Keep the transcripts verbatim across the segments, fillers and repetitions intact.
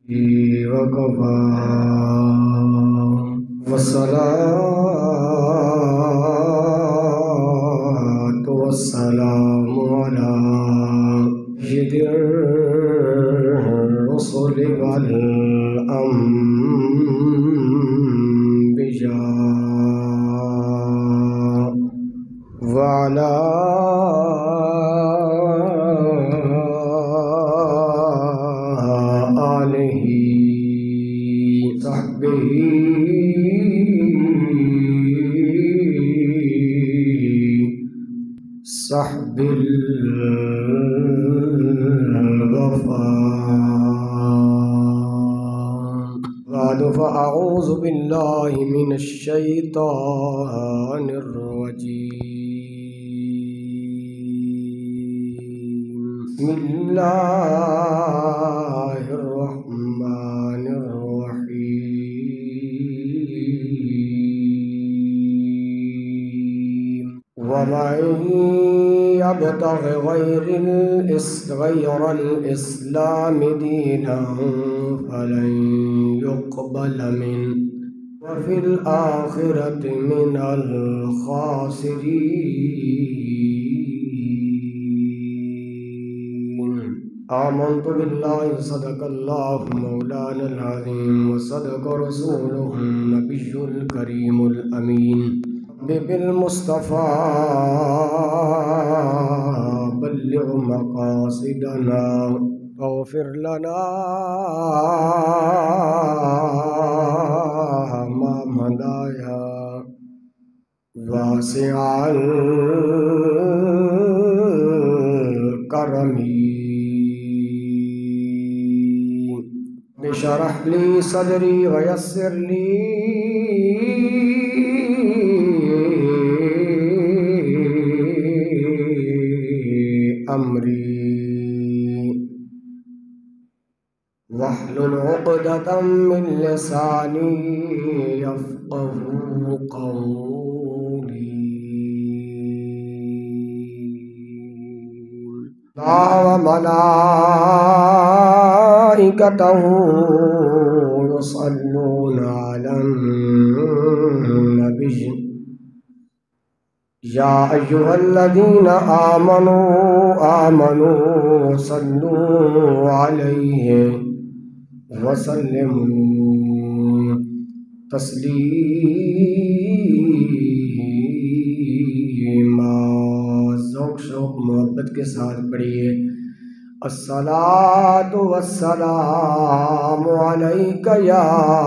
وكفى والصلاة والسلام على سيد الرسل والأنبياء وعلى آله صحبه صحب الغفار. بعد فأعوذ بالله من الشيطان الرجيم. بسم الله الرحمن الرحيم. ومن يبتغ غير غير الإسلام دينا فلن يقبل منه وفي الآخرة من الخاسرين. آمنت بالله صدق الله مولانا العظيم وصدق رسوله النبي الكريم الأمين. بالمصطفى بلغ مقاصدنا واغفر لنا ما مضى واسع الكرم. اشرح لي صدري ويسر لي أمري واحلل عقدة من لساني يفقه قولي. الله وملائكته يصلون على النبي يا أيها الذين آمنوا آمنوا صلوا عليه وسلموا تسلیما. ذوق شوق محبت کے ساتھ پڑھیے. الصلاۃ والسلام علیک یا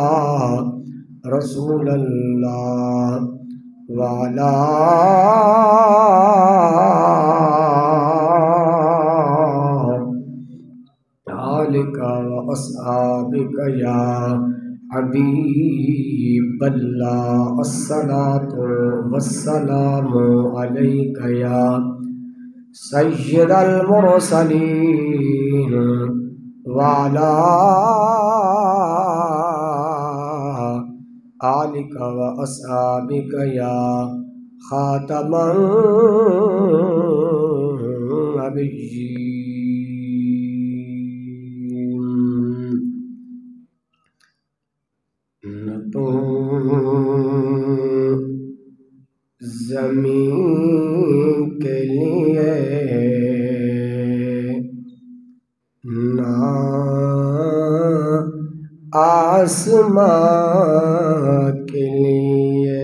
رسول اللہ وعلا آلک و اصحابک یا حبیب اللہ. الصلاۃ والسلام علیک یا سید المرسلین وعلا آلک و اصحابک یا خاتم النبیین. نہ تو زمین کے لیے نہ آسمان کے لیے،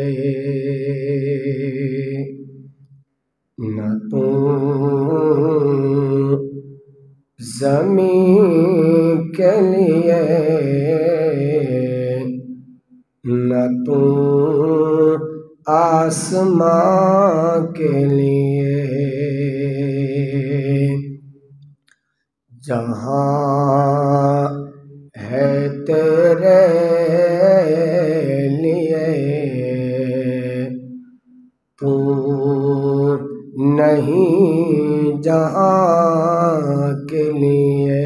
نہ تو زمین کے لیے نہ تو آسمان کے لیے. جہاں ہے تیرے لیے تو نہیں جہاں کے لیے.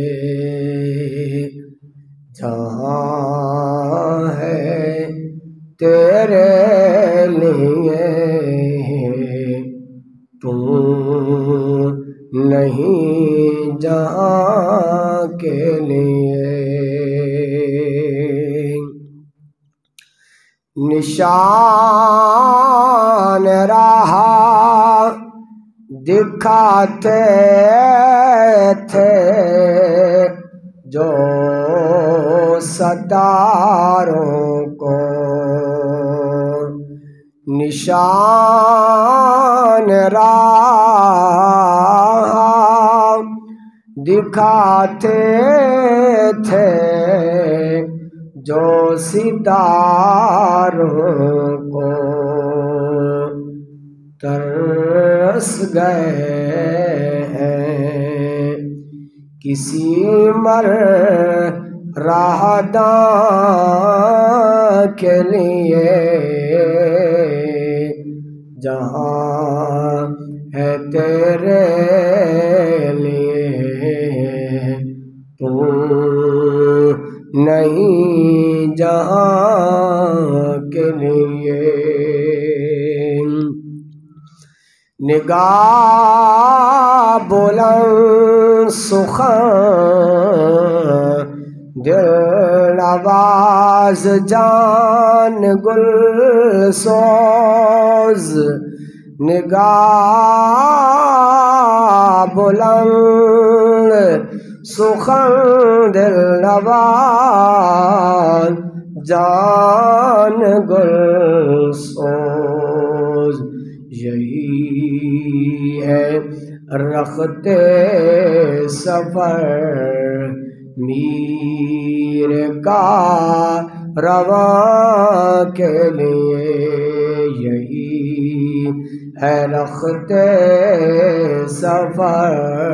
جہاں ہے تیرے لیے تو نہیں جہاں کے لیے. نشان راہ دکھاتے تھے جو ستاروں کو، نشان راہ دکھاتے تھے جو ستاروں کو، ترس گئے ہیں کسی مر راہداں کے لیے، جہاں ہے تیرے لیے تو نہیں جہاں کے لیے۔ نگاہ بلند سخن دل نواز جان گل سوز، نگاہ بلند سخن دل نواز جان گل سوز، یہی ہے رختے سفر میر کا رواں کے لیے، یہی ہے رختے سفر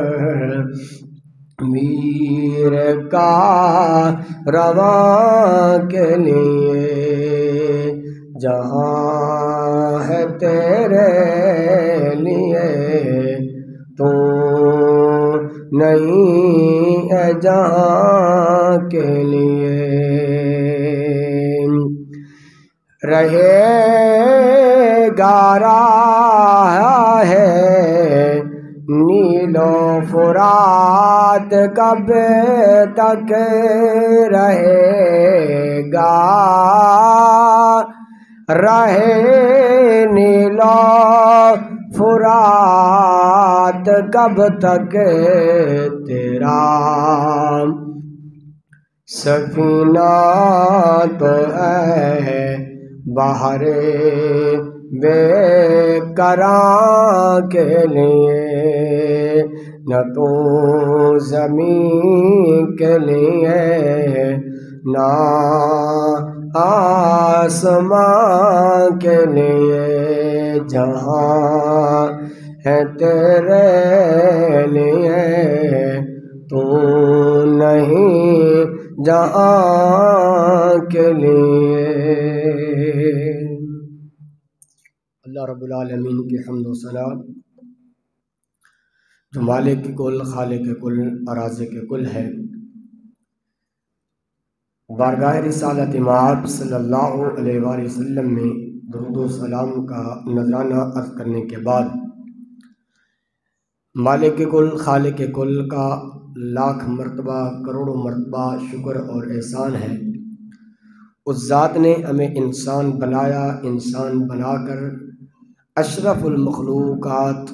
میر کا رواں کے لیے، جہاں ہے تیرے لیے تو نہیں ہے جہاں کے لیے۔ رہے گا راہ ہے نیل و فرات کب تک رہے گا، رہے نیل و فرات کب تک تیرا سفینہ تو ہے بحر بے کراں کے لیے، نہ تو زمین کے لیے نہ آسمان کے لیے، جہاں ہے تیرے لیے تو نہیں جہاں کے لیے۔ اللہ رب العالمین کی حمد و ثنا، جو مالک کل خالق کل رازق کل ہے، بارگاہ رسالت مآب صلی اللہ علیہ وآلہ وسلم میں درود و سلام کا نذرانہ عرض کرنے کے بعد مالک کل خالق کل کا لاکھ مرتبہ کروڑوں مرتبہ شکر اور احسان ہے، اس ذات نے ہمیں انسان بنایا، انسان بنا کر اشرف المخلوقات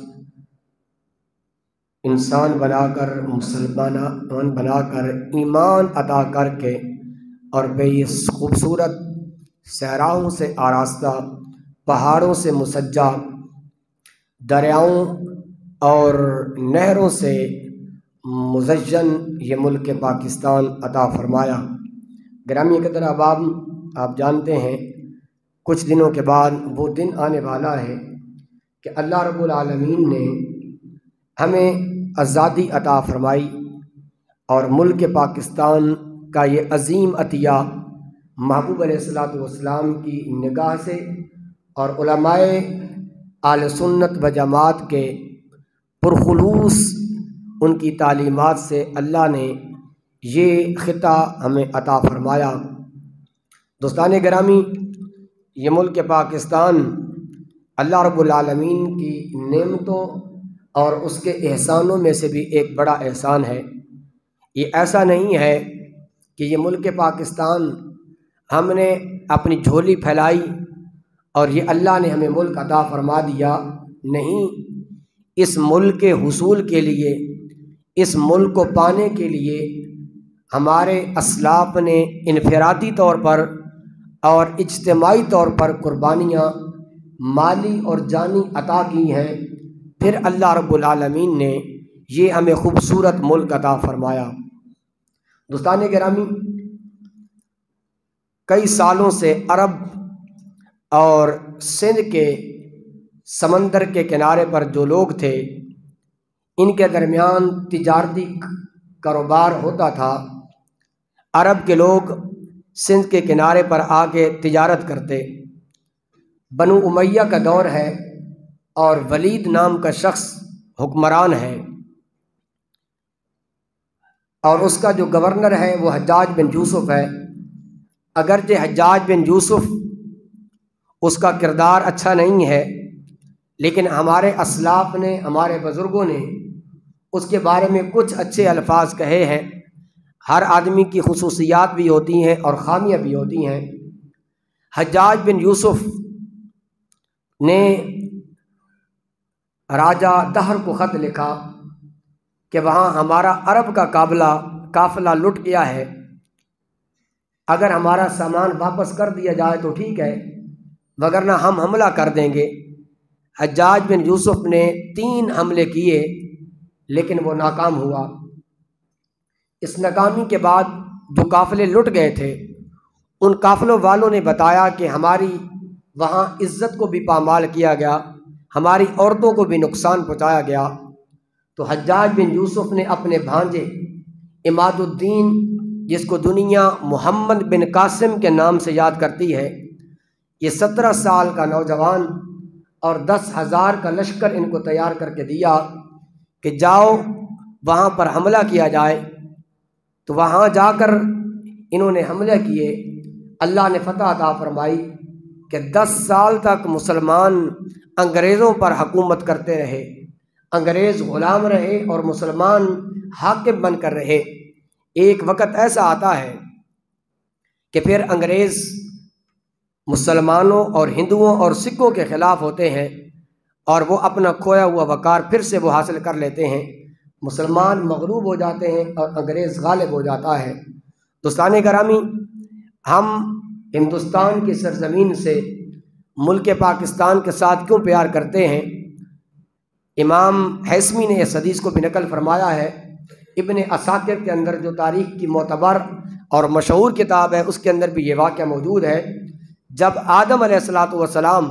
انسان بنا کر مسلمان بنا کر ایمان عطا کر کے اور بے خوبصورت صحراؤں سے آراستہ، پہاڑوں سے مسجع، دریاؤں اور نہروں سے مزین یہ ملک پاکستان عطا فرمایا۔ گرامی قدر احباب، آپ جانتے ہیں کچھ دنوں کے بعد وہ دن آنے والا ہے کہ اللہ رب العالمین نے ہمیں آزادی عطا فرمائی اور ملک پاکستان کا یہ عظیم عطیہ محبوب علیہ الصلوۃ والسلام کی نگاہ سے اور علماء اہل سنت و جماعت کے پرخلوص ان کی تعلیمات سے اللہ نے یہ خطہ ہمیں عطا فرمایا۔ دوستان گرامی، یہ ملک پاکستان اللہ رب العالمین کی نعمتوں اور اس کے احسانوں میں سے بھی ایک بڑا احسان ہے۔ یہ ایسا نہیں ہے کہ یہ ملک پاکستان ہم نے اپنی جھولی پھیلائی اور یہ اللہ نے ہمیں ملک عطا فرما دیا، نہیں، اس ملک کے حصول کے لیے، اس ملک کو پانے کے لیے ہمارے اسلاف نے انفرادی طور پر اور اجتماعی طور پر قربانیاں مالی اور جانی عطا کی ہیں، پھر اللہ رب العالمین نے یہ ہمیں خوبصورت ملک عطا فرمایا۔ دوستان گرامی، کئی سالوں سے عرب اور سندھ کے سمندر کے کنارے پر جو لوگ تھے، ان کے درمیان تجارتی کاروبار ہوتا تھا۔ عرب کے لوگ سندھ کے کنارے پر آ کے تجارت کرتے۔ بنو امیہ کا دور ہے اور ولید نام کا شخص حکمران ہے، اور اس کا جو گورنر ہے وہ حجاج بن یوسف ہے۔ اگرچہ حجاج بن یوسف اس کا کردار اچھا نہیں ہے، لیکن ہمارے اسلاف نے، ہمارے بزرگوں نے اس کے بارے میں کچھ اچھے الفاظ کہے ہیں۔ ہر آدمی کی خصوصیات بھی ہوتی ہیں اور خامیاں بھی ہوتی ہیں۔ حجاج بن یوسف نے راجہ دہر کو خط لکھا کہ وہاں ہمارا عرب کا قافلہ قافلہ لٹ گیا ہے، اگر ہمارا سامان واپس کر دیا جائے تو ٹھیک ہے، وگرنہ ہم حملہ کر دیں گے۔ حجاج بن یوسف نے تین حملے کیے لیکن وہ ناکام ہوا۔ اس ناکامی کے بعد جو قافلے لٹ گئے تھے، ان قافلوں والوں نے بتایا کہ ہماری وہاں عزت کو بھی پامال کیا گیا، ہماری عورتوں کو بھی نقصان پہنچایا گیا۔ تو حجاج بن یوسف نے اپنے بھانجے عماد الدین، جس کو دنیا محمد بن قاسم کے نام سے یاد کرتی ہے، یہ سترہ سال کا نوجوان اور دس ہزار کا لشکر ان کو تیار کر کے دیا کہ جاؤ وہاں پر حملہ کیا جائے۔ تو وہاں جا کر انہوں نے حملے کیے۔ اللہ نے فتح عطا فرمائی کہ دس سال تک مسلمان انگریزوں پر حکومت کرتے رہے، انگریز غلام رہے اور مسلمان حاکم بن کر رہے۔ ایک وقت ایسا آتا ہے کہ پھر انگریز مسلمانوں اور ہندوؤں اور سکھوں کے خلاف ہوتے ہیں اور وہ اپنا کھویا ہوا وقار پھر سے وہ حاصل کر لیتے ہیں، مسلمان مغلوب ہو جاتے ہیں اور انگریز غالب ہو جاتا ہے۔ دوستان گرامی، ہم ہندوستان کی سرزمین سے ملک پاکستان کے ساتھ کیوں پیار کرتے ہیں؟ امام حیثمی نے اس حدیث کو بھی نقل فرمایا ہے۔ ابن عساکر کے اندر جو تاریخ کی معتبر اور مشہور کتاب ہے، اس کے اندر بھی یہ واقعہ موجود ہے۔ جب آدم علیہ الصلاۃ والسلام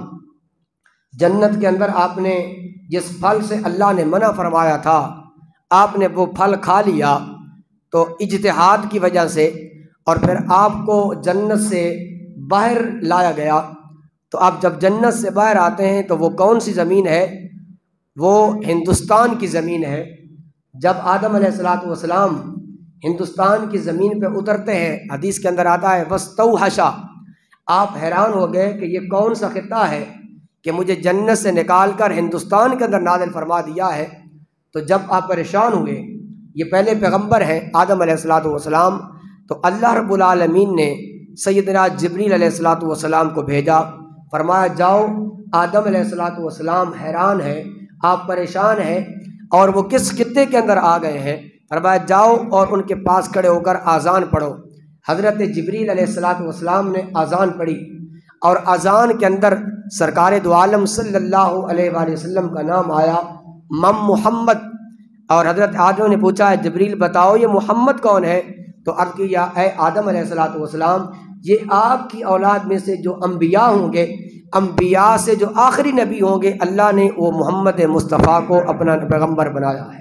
جنت کے اندر آپ نے جس پھل سے اللہ نے منع فرمایا تھا، آپ نے وہ پھل کھا لیا تو اجتہاد کی وجہ سے، اور پھر آپ کو جنت سے باہر لایا گیا۔ تو آپ جب جنت سے باہر آتے ہیں تو وہ کون سی زمین ہے؟ وہ ہندوستان کی زمین ہے۔ جب آدم علیہ الصلاۃ والسلام ہندوستان کی زمین پہ اترتے ہیں، حدیث کے اندر آتا ہے وَاسْتَوْحَشَ، آپ حیران ہو گئے کہ یہ کون سا خطہ ہے کہ مجھے جنت سے نکال کر ہندوستان کے اندر نازل فرما دیا ہے۔ تو جب آپ پریشان ہوئے، یہ پہلے پیغمبر ہیں آدم علیہ الصلاۃ والسلام، تو اللہ رب العالمین نے سیدنا جبریل علیہ الصلاۃ والسلام کو بھیجا، فرمایا جاؤ، آدم علیہ الصلاۃ والسلام حیران ہیں، آپ پریشان ہیں اور وہ کس خطے کے اندر آ گئے ہیں، فرمایا جاؤ اور ان کے پاس کھڑے ہو کر آذان پڑھو۔ حضرت جبریل علیہ الصلاۃ والسلام نے آذان پڑھی اور آذان کے اندر سرکار دو عالم صلی اللہ علیہ وآلہ وسلم کا نام آیا، مم محمد۔ اور حضرت آدم نے پوچھا ہے جبریل بتاؤ یہ محمد کون ہے؟ تو عرض کیا اے آدم علیہ الصلاۃ والسلام، یہ آپ کی اولاد میں سے جو انبیاء ہوں گے، انبیاء سے جو آخری نبی ہوں گے، اللہ نے وہ محمد مصطفیٰ کو اپنا پیغمبر بنایا ہے۔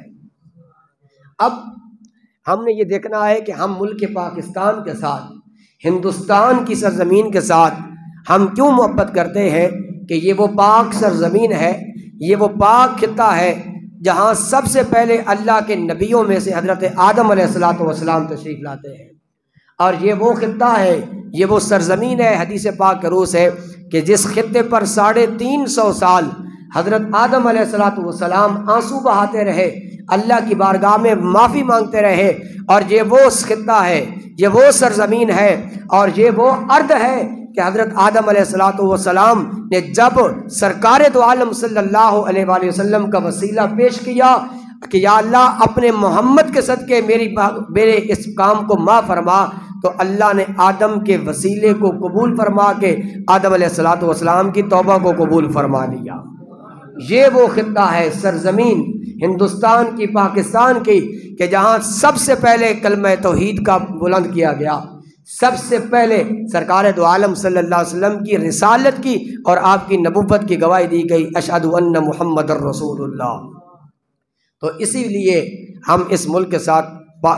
اب ہم نے یہ دیکھنا ہے کہ ہم ملک پاکستان کے ساتھ، ہندوستان کی سرزمین کے ساتھ ہم کیوں محبت کرتے ہیں کہ یہ وہ پاک سرزمین ہے، یہ وہ پاک خطہ ہے جہاں سب سے پہلے اللہ کے نبیوں میں سے حضرت آدم علیہ الصلاۃ والسلام تشریف لاتے ہیں، اور یہ وہ خطہ ہے، یہ وہ سرزمین ہے، حدیث پاک کے روس ہے کہ جس خطے پر ساڑھے تین سو سال حضرت آدم علیہ الصلاۃ والسلام آنسو بہاتے رہے، اللہ کی بارگاہ میں معافی مانگتے رہے، اور یہ وہ خطہ ہے، یہ وہ سرزمین ہے، اور یہ وہ ارض ہے کہ حضرت آدم علیہ الصلوۃ والسلام نے جب سرکار دو عالم صلی اللہ علیہ وآلہ وسلم کا وسیلہ پیش کیا کہ یا اللہ اپنے محمد کے صدقے میری میرے اس کام کو معاف فرما، تو اللہ نے آدم کے وسیلے کو قبول فرما کے آدم علیہ الصلوۃ والسلام کی توبہ کو قبول فرما لیا۔ یہ وہ خطہ ہے، سرزمین ہندوستان کی، پاکستان کی، کہ جہاں سب سے پہلے کلمہ توحید کا بلند کیا گیا، سب سے پہلے سرکار دو عالم صلی اللہ علیہ وسلم کی رسالت کی اور آپ کی نبوت کی گواہی دی گئی، اشہد ان محمد الرسول اللہ۔ تو اسی لیے ہم اس ملک کے ساتھ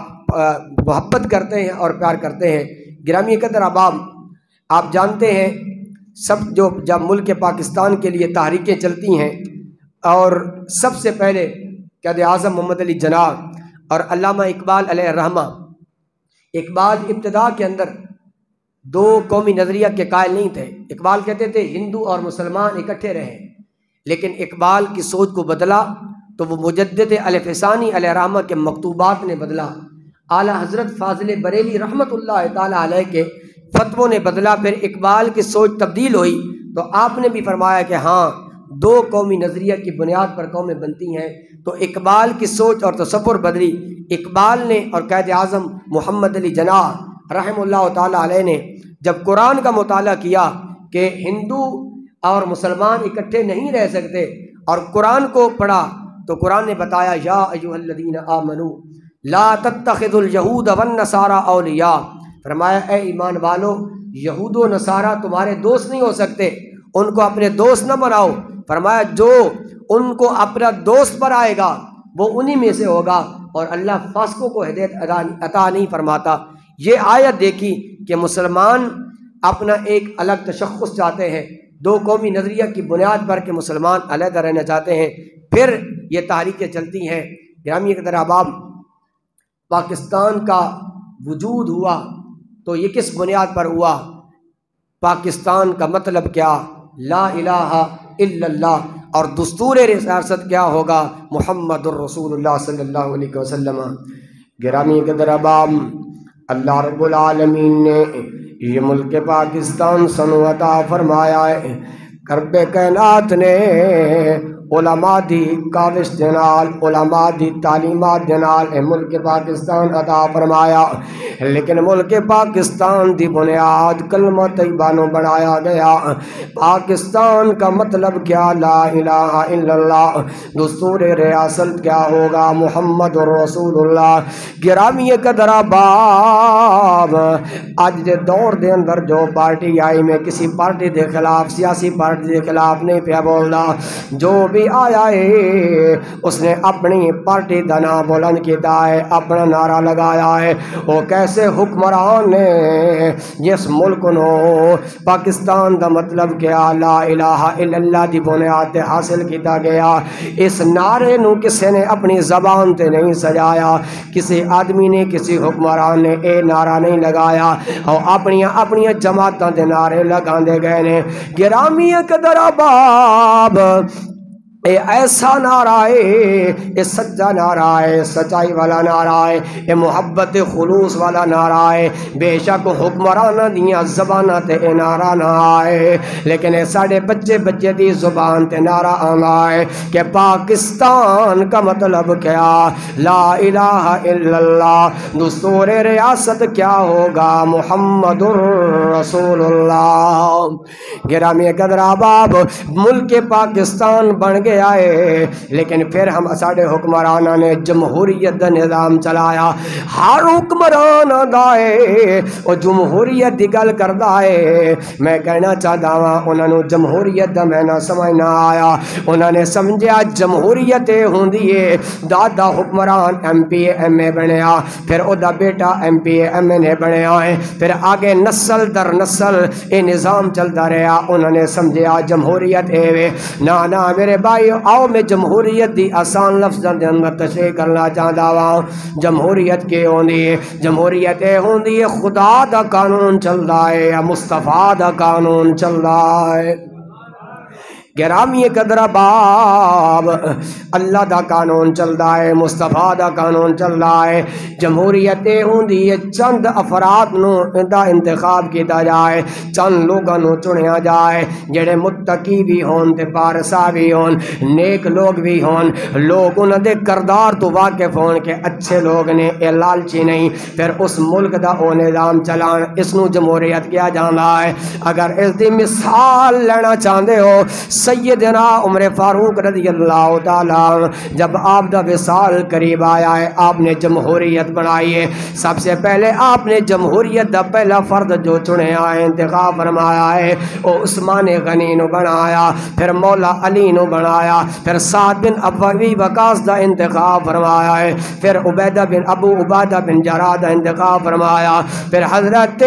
محبت کرتے ہیں اور پیار کرتے ہیں۔ گرامی قدر احباب، آپ جانتے ہیں سب جو جب ملک پاکستان کے لیے تحریکیں چلتی ہیں، اور سب سے پہلے قائد اعظم محمد علی جناح اور علامہ اقبال علیہ الرحمہ، اقبال ابتدا کے اندر دو قومی نظریہ کے قائل نہیں تھے۔ اقبال کہتے تھے ہندو اور مسلمان اکٹھے رہیں، لیکن اقبال کی سوچ کو بدلا تو وہ مجدد الف ثانی علیہ الرحمہ کے مکتوبات نے بدلا، اعلیٰ حضرت فاضل بریلی رحمۃ اللہ تعالیٰ علیہ کے فتووں نے بدلا، پھر اقبال کی سوچ تبدیل ہوئی تو آپ نے بھی فرمایا کہ ہاں دو قومی نظریہ کی بنیاد پر قومیں بنتی ہیں۔ تو اقبال کی سوچ اور تصور بدلی۔ اقبال نے اور قائد اعظم محمد علی جناح رحمہ اللہ تعالیٰ علیہ نے جب قرآن کا مطالعہ کیا کہ ہندو اور مسلمان اکٹھے نہیں رہ سکتے، اور قرآن کو پڑھا تو قرآن نے بتایا یا ایھا الذین آمنوا لا تتخذوا الیہود والنصارى اولیاء، فرمایا اے ایمان والو، یہود و نصارہ تمہارے دوست نہیں ہو سکتے، ان کو اپنے دوست نہ بناؤ۔ فرمایا جو ان کو اپنا دوست بنائے گا وہ انہی میں سے ہوگا، اور اللہ فاسقوں کو ہدایت عطا نہیں فرماتا۔ یہ آیت دیکھی کہ مسلمان اپنا ایک الگ تشخص چاہتے ہیں، دو قومی نظریہ کی بنیاد پر کہ مسلمان علیحدہ رہنا چاہتے ہیں، پھر یہ تحریکیں چلتی ہیں۔ گرامی قدر احباب، پاکستان کا وجود ہوا تو یہ کس بنیاد پر ہوا؟ پاکستان کا مطلب کیا؟ لا الہ الا اللہ، اور دستور ریاست کیا ہوگا؟ محمد الرسول اللہ صلی اللہ علیہ وسلم۔ گرامی قدر احباب، اللہ رب العالمین نے یہ ملک پاکستان سنو عطا فرمایا ہے۔ کرب کائنات نے علماء دی کاوش جنال، علماء دی تعلیمات جنال اے ملک پاکستان عطا فرمایا، لیکن ملک پاکستان دی بنیاد کلمہ طیبہ نو بنایا گیا۔ پاکستان کا مطلب کیا؟ لا الہ الا اللہ۔ دستور ریاست کیا ہوگا؟ محمد رسول اللہ۔ گرامی قدر احباب، آج دے دور دے اندر جو پارٹی آئی، میں کسی پارٹی دے خلاف، سیاسی پارٹی دے خلاف نہیں پیا بولنا، جو بھی آیا ہے اس نے اپنی پارٹی دا نام بلند کیتا ہے، اپنا نعرہ لگایا ہے۔ وہ کیسے حکمران نے جس ملک نو پاکستان دا مطلب کیا لا الہ الا اللہ دی بنیاد تے حاصل کیتا گیا، اس نعرے نو کسی نے اپنی زبان تے نہیں سجایا، کسی آدمی نے، کسی حکمران نے اے نعرہ نہیں لگایا، اور اپنی اپنی جماعتاں دے نعرے لگاندے گئے نے۔ گرامی قدر احباب، اے ایسا نعرہ ہے، اے سچا نعرہ ہے، سچائی والا نعرہ ہے، اے محبت خلوص والا نعرہ ہے۔ بے شک حکمرانہ دیاں زبانہ تے اے نعرہ نہ آئے، لیکن اے ساڑھے بچے بچے دی زبان تے نعرہ آنا ہے کہ پاکستان کا مطلب کیا؟ لا الہ الا اللہ۔ دستور ریاست کیا ہوگا؟ محمد الرسول اللہ۔ گرامی قدر احباب، ملک پاکستان بن گیا ہے، لیکن پھر ہم ساڑھے حکمرانہ نے جمہوریت دا نظام چلایا۔ ہر حکمران دائے وہ جمہوریت دی گل کردہ ہے۔ میں کہنا چاہتا ہوں انہوں نے جمہوریت دا میں نہ سمجھنا آیا، انہوں نے سمجھا جمہوریت ہوں دیئے دادا حکمران ایم پی اے ایم اے بنیا، پھر او دا بیٹا ایم پی اے ایم اے بنیا ہے، پھر آگے نسل در نسل اے نظام چلتا رہا۔ انہوں نے سمجھا جمہوریت اے وے۔ نا نا میرے بھائی، آؤ میں جمہوریت دی آسان لفظ دے اندر تشریح کرنا چاہتا ہوں۔ جمہوریت کے ہوندی ہے؟ جمہوریت اے ہوندی ہے خدا دا قانون چل رہا ہے یا مصطفیٰ دا قانون چل رہا ہے؟ گرامی قدر باب اللہ دا قانون چلدا ہے، مصطفیٰ دا قانون چلدا ہے۔ جمہوریت ہوندی ہے چند افراد نو دا انتخاب کیتا جائے، چند لوگاں نو چنیا جائے جڑے متقی بھی ہون تے پارسا بھی ہون، نیک لوگ بھی ہون، لوگ انہاں دے کردار تو واقف ہون کہ اچھے لوگ نے، اے لالچی نہیں، پھر اس ملک دا او نظام چلان، اس نو جمہوریت کیا جاندا ہے۔ اگر اس دی مثال لینا چاہندے ہو، سیدنا عمر فاروق رضی اللہ تعالیٰ جب آپ دا وصال قریب آیا ہے، آپ نے جمہوریت بنائی ہے۔ سب سے پہلے آپ نے جمہوریت دا پہلا فرد جو چنے آئے انتخاب فرمایا ہے وہ عثمان غنی نو بنایا، پھر مولا علی نو بنایا، پھر سعد بن ابی وقاص دا انتخاب فرمایا ہے، پھر عبیدہ بن ابو عبیدہ بن جراح دا انتخاب فرمایا، پھر حضرت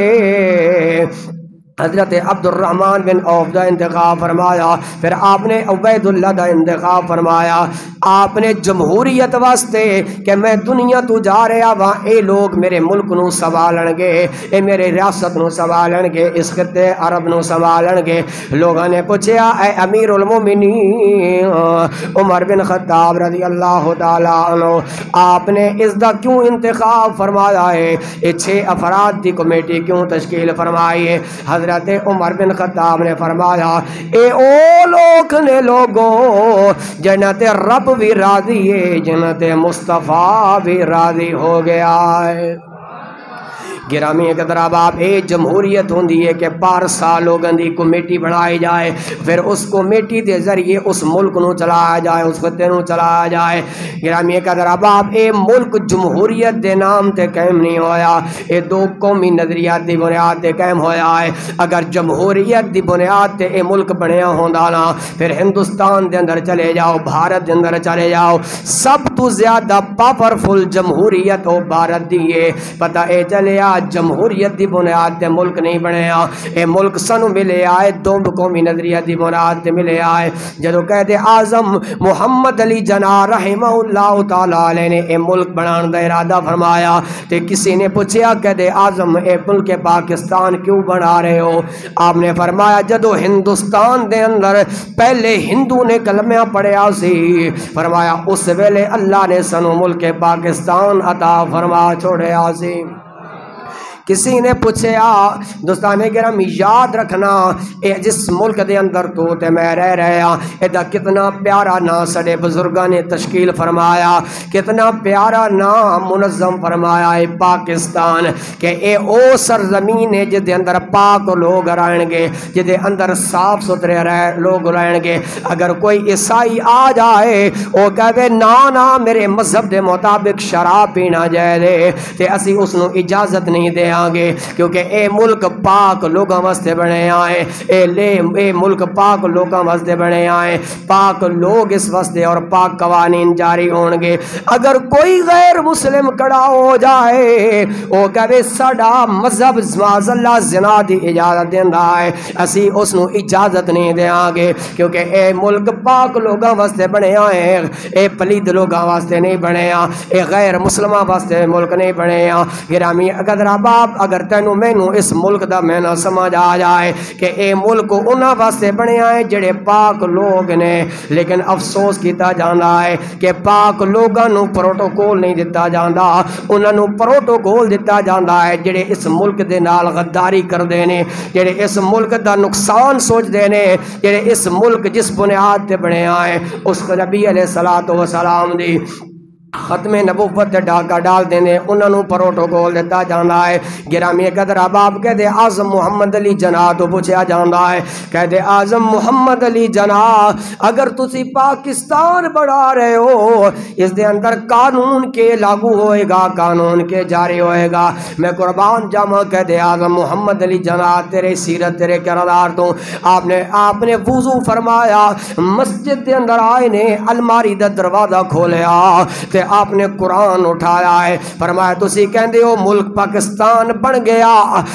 حضرت عبد الرحمن بن عوف دا انتخاب فرمایا، پھر آپ نے عبید اللہ دا انتخاب فرمایا۔ آپ نے جمہوریت واسطے کہ میں دنیا تو جا رہا وا، اے لوگ میرے ملک نو سنبھالن گے، اے میرے ریاست نو سنبھالن گے، اس خطے عرب نو سنبھالن گے۔ لوگوں نے پوچھا اے امیر المومنین عمر بن خطاب رضی اللہ تعالیٰ عنہ، آپ نے اس دا کیوں انتخاب فرمایا ہے؟ یہ چھ افراد دی کمیٹی کیوں تشکیل فرمائی ہے؟ حضرت عمر بن خطاب نے فرمایا اے او لوگ نے لوگوں جنت رب بھی راضی ہے، جنت مصطفیٰ بھی راضی ہو گیا ہے۔ گرامی قدر باب اے جمہوریت ہوندی ہے کہ پارسا لوگوں دی کمیٹی بنائی جائے، پھر اس کمیٹی دے ذریعے اس ملک نو چلایا جائے، اس خطے نو چلایا جائے۔ گرامی قدر باب اے ملک جمہوریت دے نام تے قائم نہیں ہویا، اے دو قومی نظریات دی بنیاد تے قائم ہویا ہے۔ اگر جمہوریت دی بنیاد تے اے ملک بنیا ہوندا نا، پھر ہندوستان دے اندر چلے جاؤ، بھارت دے اندر چلے جاؤ، سب تو زیادہ پاورفل جمہوریت او بھارت دی ہے۔ پتہ اے چلیا جمہوریت دی بنیاد تے ملک نہیں بنیا، اے ملک سنو ملے آئے دو قومی نظریات دی بنیاد تے ملے آئے۔ جدو قائد اعظم محمد علی جناح رحمہ اللہ تعالیٰ علیہ نے اے ملک بنان دا ارادہ فرمایا تے کسی نے پوچھا قائد اعظم اے ملک پاکستان کیوں بنا رہے ہو؟ آپ نے فرمایا جدو ہندوستان دے اندر پہلے ہندو نے کلمہ پڑھیا سی، فرمایا اس ویلے اللہ نے سنو ملک پاکستان عطا فرما چھوڑیا سی۔ کسی نے پوچھا دوستانے گرامی یاد رکھنا اے جس ملک دے اندر تو تے میں رہ رہا اے دا کتنا پیارا نام سڑے بزرگاں نے تشکیل فرمایا، کتنا پیارا نام منظم فرمایا ہے پاکستان، کہ اے او سرزمین ہے جدے اندر پاک لوگ رہیں گے، جدے اندر صاف ستھرے رہ لوگ رہیں گے۔ اگر کوئی عیسائی آ جائے او کہے نا نا میرے مذہب دے مطابق شراب پینا جائے دے تے اسی اس نو اجازت نہیں دے گے، کیونکہ اے ملک پاک لوگاں واسطے بنے آئے، اے لے اے ملک پاک لوگاں واسطے بنے آئے، پاک لوگ اس واسطے اور پاک قوانین جاری ہون گے۔ اگر کوئی غیر مسلم کڑا ہو جائے او کہے ساڈا مذہب اللہ زنا دی اجازت دیندا ہے، اسی اس نو اجازت نہیں دیاں گے، کیونکہ اے ملک پاک لوگاں واسطے بنے آئے، اے پلید لوگاں واسطے نہیں بنے آ، اے غیر مسلماں واسطے ملک نہیں بنے آ۔ گرامی اگر آپ اگر تینوں مینوں اس ملک دا مینا سمجھ آ جائے کہ اے ملک انہاں واسطے بنے آئے جڑے پاک لوگ نے، لیکن افسوس کیتا جاندا ہے کہ پاک لوگاں نو پروٹوکول نہیں دتا جاندا، انہاں نو پروٹوکول دتا جاندا ہے جڑے اس ملک دے نال غداری کردے نے، جڑے اس ملک دا نقصان سوچ دے نے، جڑے اس ملک جس بنیاد تے بنے آئے اس نبی علیہ الصلوۃ والسلام دی ختم نبوت ڈاکہ ڈال دینے انہوں نے پروٹوکول دیتا جانا ہے۔ گرامی قدر احباب قائد اعظم محمد علی جناح تو پوچھا جانا ہے، قائد اعظم محمد علی جناح اگر تسی پاکستان بڑھا رہے ہو اس دے اندر قانون کے لاگو ہوئے گا، قانون کے جاری ہوئے گا، میں قربان جاواں قائد اعظم محمد علی جناح تیرے سیرت تیرے کردار تو آپ نے آپ نے وضو فرمایا، مسجد دے اندر آئے نے الماری دا دروازہ کھولیا تے آپ نے قرآن اٹھایا ہے، فرمایا تسی کہندے ہو ملک پاکستان بن گیا،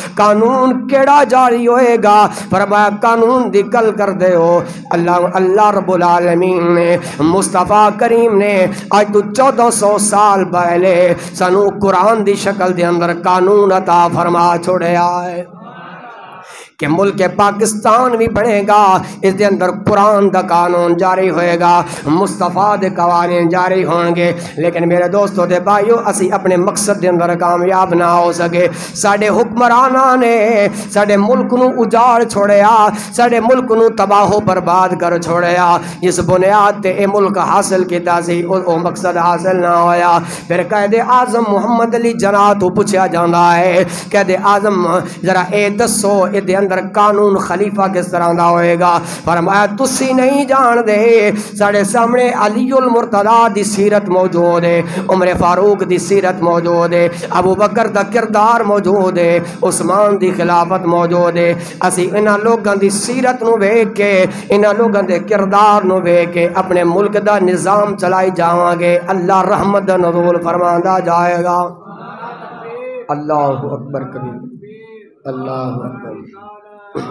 قانون کیڑا جاری ہوئے گا؟ فرمایا قانون دی گل کر دے ہو، اللہ اللہ رب العالمین نے مصطفیٰ کریم نے آج تو چودہ سو سال پہلے سنو قرآن دی شکل دے اندر قانون عطا فرما چھوڑے آئے۔ کہ ملک پاکستان بھی بنے گا، اس دے اندر قرآن دا قانون جاری ہوئے گا، مصطفیٰ دے قوانین جاری ہوں گے، لیکن میرے دوستو دے بھائیو اسی اپنے مقصد دے اندر کامیاب نہ ہو سکے۔ ساڈے حکمراناں نے ساڈے ملک نو اجاڑ چھوڑیا، ساڈے ملک نو تباہ و برباد کر چھوڑیا، جس بنیاد تے اے ملک حاصل کیتا سی او مقصد حاصل نہ ہویا۔ پھر قائد اعظم محمد علی جناح تو پوچھا جاندا ہے، قائد اعظم ذرا اے دسو اے دے اندر قانون خلیفہ کس طرح دا ہوئے گا؟ فرمایا تسی نہیں جان دے، ساڈے سامنے علی المرتضیٰ دی سیرت موجود ہے، عمر فاروق دی سیرت موجود ہے، ابو بکر دا کردار موجود ہے، عثمان دی خلافت موجود ہے۔ اسی انہاں لوگاں دی سیرت نو ویکھ کے، انہاں لوگاں دے کردار نو ویکھ کے اپنے ملک دا نظام چلائی جاواں گے، اللہ رحمت دا نزول فرماندا جائے گا۔ اللہ اکبر کبیر، اللہ اکبر۔